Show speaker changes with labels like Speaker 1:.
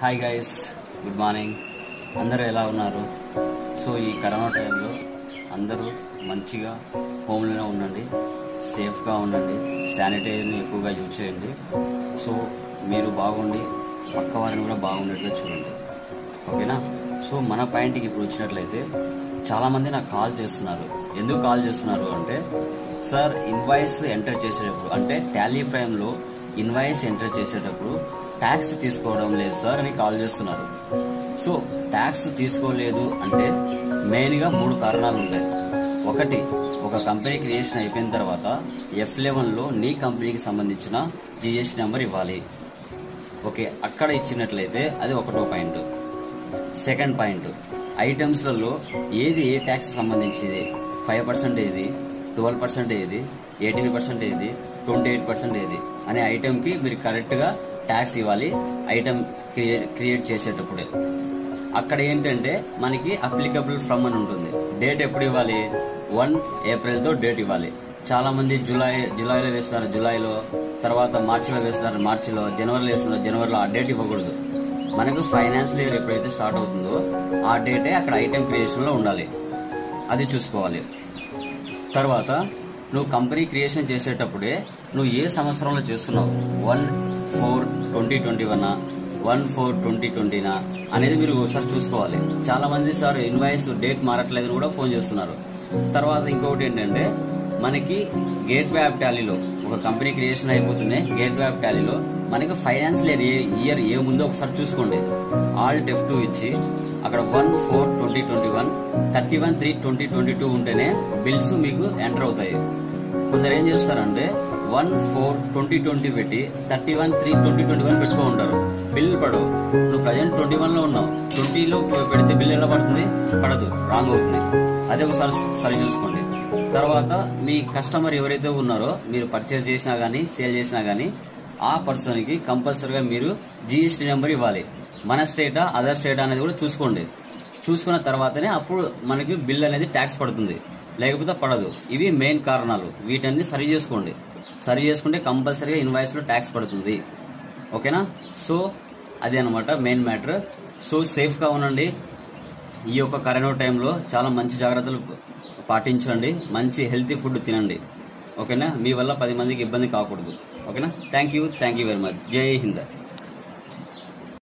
Speaker 1: Hi guys, good morning. అందరూ ఎలా ఉన్నారు? సో ఈ కరోనా టైంలో అందరూ మంచిగా హోమ్లోనే ఉండండి, సేఫ్గా ఉండండి, శానిటైజర్ని ఎక్కువగా యూజ్ చేయండి. సో మీరు బాగుండి పక్క వారిని కూడా బాగుండేట్టుగా చూడండి, ఓకేనా? సో మన పాయింట్కి ఇప్పుడు వచ్చినట్లయితే చాలామంది నాకు కాల్ చేస్తున్నారు. ఎందుకు కాల్ చేస్తున్నారు అంటే, సార్ ఇన్వాయిస్ ఎంటర్ చేసేటప్పుడు అంటే టాలీ ప్రైమ్లో ఇన్వాయిస్ ఎంటర్ చేసేటప్పుడు ట్యాక్స్ తీసుకోవడం లేదు సార్ అని కాల్ చేస్తున్నారు. సో ట్యాక్స్ తీసుకోలేదు అంటే మెయిన్గా 3 కారణాలు ఉంటాయి. ఒకటి, ఒక కంపెనీ క్రియేషన్ అయిపోయిన తర్వాత F11లో నీ కంపెనీకి సంబంధించిన జిఎస్టీ నెంబర్ ఇవ్వాలి. ఓకే, అక్కడ ఇచ్చినట్లయితే అది ఒకటో పాయింట్. సెకండ్ పాయింట్, ఐటమ్స్లలో ఏది ఏ ట్యాక్స్ సంబంధించింది, 5% ఏది, 12% ఏది, 18% ఏది, 28% ఏది అనే ఐటెంకి మీరు కరెక్ట్గా ట్యాక్స్ ఇవ్వాలి. ఐటమ్ క్రియేట్ చేసేటప్పుడే అక్కడ ఏంటంటే మనకి అప్లికబుల్ ఫ్రమ్ అని ఉంటుంది. డేట్ ఎప్పుడు ఇవ్వాలి? 1 ఏప్రిల్తో డేట్ ఇవ్వాలి. చాలా మంది జూలైలో వేస్తున్నారు, జూలైలో, తర్వాత మార్చిలో వేస్తున్నారు, మార్చిలో, జనవరిలో వేస్తున్నారు, జనవరిలో. ఆ డేట్ ఇవ్వకూడదు. మనకు ఫైనాన్షియల్ ఇయర్ ఎప్పుడైతే స్టార్ట్ అవుతుందో ఆ డేటే అక్కడ ఐటమ్ క్రియేషన్లో ఉండాలి. అది చూసుకోవాలి. తర్వాత నువ్వు కంపెనీ క్రియేషన్ చేసేటప్పుడే నువ్వు ఏ సంవత్సరంలో చేస్తున్నావు, 1/4/2021 1/4/2020 అనేది మీరు ఒకసారి చూసుకోవాలి. చాలా మంది సార్ ఇన్వాయిస్ డేట్ మారట్లేదు కూడా ఫోన్ చేస్తున్నారు. తర్వాత ఇంకొకటి ఏంటంటే, మనకి గేట్వే యాప్ టాలీలో ఒక కంపెనీ క్రియేషన్ అయిపోతూనే గేట్వే యాప్ టాలీలో మనకి ఫైనాన్షియల్ ఇయర్ ఏ ముందో ఒకసారి చూసుకోండి. ఆల్ట్ F2 ఇచ్చి అక్కడ 1/4/2021 31/3/2022 ఉంటేనే బిల్స్ మీకు ఎంటర్ అవుతాయి. కొందరు ఏం చేస్తారంటే 1/4/2020 పెట్టి 31/3/2021 పెట్టుకో ఉంటారు. బిల్లు పడవు. నువ్వు ప్రజెంట్ 21లో ఉన్నావు, 20లో పెడితే బిల్ ఎలా పడుతుంది? పడదు, రాంగ్ అవుతుంది. అదే ఒకసారి సరి చూసుకోండి. తర్వాత మీ కస్టమర్ ఎవరైతే ఉన్నారో, మీరు పర్చేస్ చేసినా గానీ సేల్ చేసినా గానీ ఆ పర్సన్కి కంపల్సరీగా మీరు జిఎస్టీ నెంబర్ ఇవ్వాలి. మన స్టేటా అదర్ స్టేటా అనేది కూడా చూసుకోండి. చూసుకున్న తర్వాతనే అప్పుడు మనకి బిల్ అనేది ట్యాక్స్ పడుతుంది, లేకపోతే పడదు. ఇవి మెయిన్ కారణాలు. వీటన్ని సరి చేసుకోండి. సరి చేసుకుంటే కంపల్సరీగా ఇన్వాయిస్లో ట్యాక్స్ పడుతుంది, ఓకేనా? సో అదే అనమాట మెయిన్ మ్యాటర్. సో సేఫ్గా ఉండండి. ఈ యొక్క కరోనా టైంలో చాలా మంచి జాగ్రత్తలు పాటించండి. మంచి హెల్తీ ఫుడ్ తినండి, ఓకేనా? మీ వల్ల 10 మందికి ఇబ్బంది కాకూడదు, ఓకేనా? Thank you very much. జై హింద్.